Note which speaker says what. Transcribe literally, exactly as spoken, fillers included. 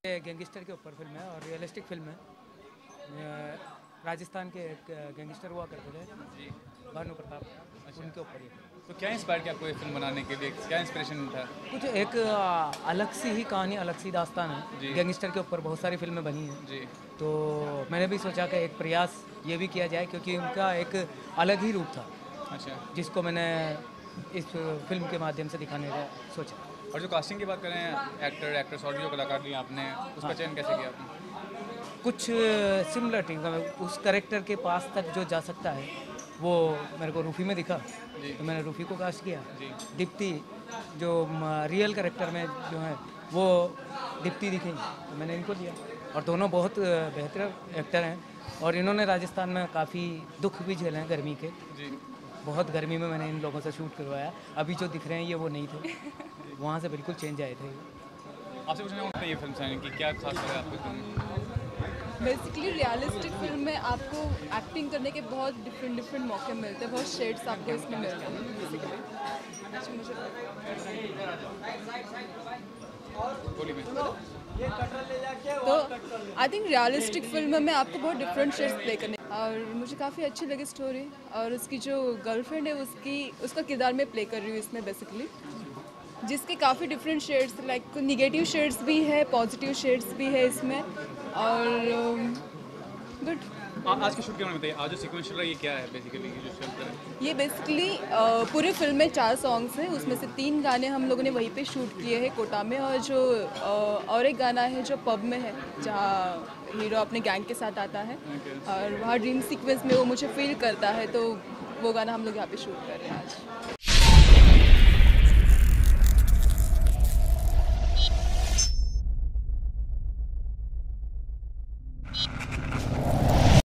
Speaker 1: ये गैंगस्टर के ऊपर फिल्म है और रियलिस्टिक फिल्म है। राजस्थान के एक गैंगस्टर हुआ करते थे भानु प्रताप, उनके ऊपर ही।
Speaker 2: तो क्या इंस्पायर किया आपको ये फिल्म बनाने के लिए, क्या इंस्पिरेशन था?
Speaker 1: कुछ एक अलग सी ही कहानी, अलग सी दास्तान है। गैंगस्टर के ऊपर बहुत सारी फिल्में बनी हैं
Speaker 2: जी।
Speaker 1: तो मैंने भी सोचा कि एक प्रयास ये भी किया जाए, क्योंकि उनका एक अलग ही रूप था।
Speaker 2: अच्छा।
Speaker 1: जिसको मैंने इस फिल्म के माध्यम से दिखाने का सोचा।
Speaker 2: और जो कास्टिंग की बात करें, एक्टर एक्ट्रेस और जो कलाकार लिए आपने, उसका
Speaker 1: हाँ।
Speaker 2: चयन कैसे किया आपने?
Speaker 1: कुछ सिमिलरिटी, उस करेक्टर के पास तक जो जा सकता है वो मेरे को रूफी में दिखा, तो मैंने रूफी को कास्ट किया। दीप्ति जो रियल करेक्टर में जो है वो दीप्ति दिखेंगी, तो मैंने इनको दिया। और दोनों बहुत बेहतर एक्टर हैं और इन्होंने राजस्थान में काफ़ी दुख भी झेले हैं गर्मी के। जी। बहुत गर्मी में मैंने इन लोगों से शूट करवाया। अभी जो दिख रहे हैं ये वो नहीं थे, वहाँ से बिल्कुल चेंज आए थे।
Speaker 2: आपसे पूछना चाहूँगा ये फिल्म से कि क्या खास लगा आपको?
Speaker 3: बेसिकली रियलिस्टिक फिल्म में आपको एक्टिंग करने के बहुत डिफरेंट डिफरेंट मौके मिलते हैं, बहुत शेड्स आपको इसमें मिलते हैं बेसिकली। अच्छा, मुझे तो आई थिंक रियलिस्टिक फिल्म में आपको बहुत डिफरेंट शेड्स प्ले करने, और मुझे काफ़ी अच्छी लगी स्टोरी। और उसकी जो गर्लफ्रेंड है उसकी उसका किरदार मैं प्ले कर रही हूँ इसमें बेसिकली, जिसके काफ़ी different shades, like negative shades भी है, पॉजिटिव शेड्स भी है इसमें। और गुड।
Speaker 2: आज की शूट के बारे में बताइए, आज जो सीक्वेंस चल रहा है ये क्या है बेसिकली, ये जो फिल्म कर रहे हैं?
Speaker 3: ये बेसिकली पूरे फिल्म में चार सॉन्ग्स हैं, उसमें से तीन गाने हम लोगों ने वहीं पे शूट किए हैं कोटा में, और जो uh, और एक गाना है जो पब में है जहाँ हीरो अपने गैंग के साथ आता है और वहाँ ड्रीम सीक्वेंस में वो मुझे फील करता है, तो वो गाना हम लोग यहाँ पे शूट कर रहे हैं आज।